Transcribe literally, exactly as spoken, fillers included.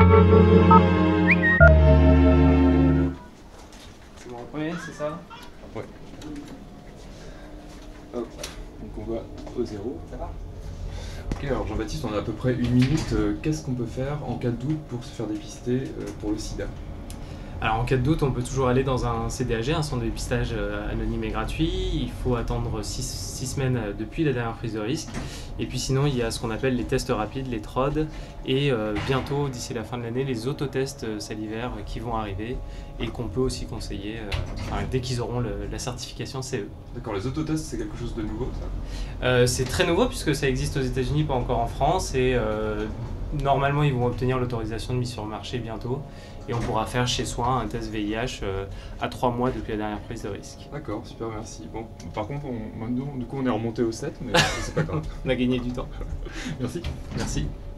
C'est bon, le premier, c'est ça? Ouais. Hop. Donc on va au zéro. Ça va? Ok, alors Jean-Baptiste, on a à peu près une minute. Euh, Qu'est-ce qu'on peut faire en cas de doute pour se faire dépister euh, pour le sida? Alors en cas de doute, on peut toujours aller dans un C D A G, un centre de dépistage euh, anonyme et gratuit. Il faut attendre six semaines euh, depuis la dernière prise de risque. Et puis sinon, il y a ce qu'on appelle les tests rapides, les T R O D, et euh, bientôt, d'ici la fin de l'année, les autotests euh, salivaires euh, qui vont arriver et qu'on peut aussi conseiller euh, enfin, dès qu'ils auront le, la certification C E. D'accord, les autotests, c'est quelque chose de nouveau, ça? Euh, c'est très nouveau puisque ça existe aux États-Unis, pas encore en France, et euh, normalement, ils vont obtenir l'autorisation de mise sur le marché bientôt. Et on pourra faire chez soi un test V I H euh, à trois mois depuis la dernière prise de risque. D'accord, super, merci. Bon, par contre, on, nous, du coup, on est remonté au sept, mais c'est pas grave. On a gagné du temps. Merci. Merci.